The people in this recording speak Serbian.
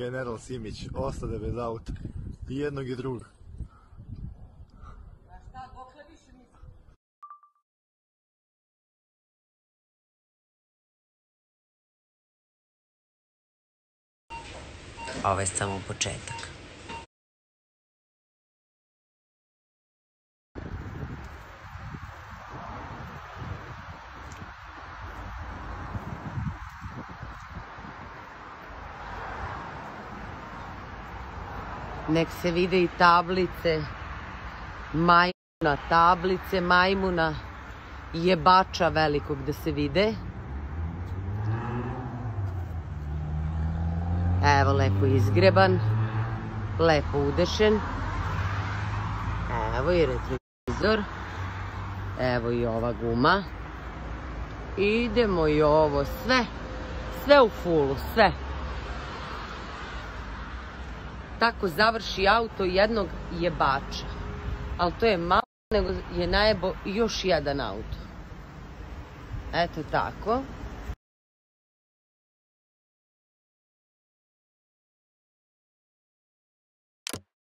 general Simić ostade bez auta. I jednog i drugog. Ovo je samo početak. Nek se vide i tablice majmuna, tablice majmuna jebača velikog da se vide. Evo, lepo izgreban, lepo udešen. Evo i retrovizor. Evo i ova guma. Idemo i ovo, sve u fullu, sve. Tako završi auto jednog jebača. Ali to je malo, nego je najebo još jedan auto. Eto tako.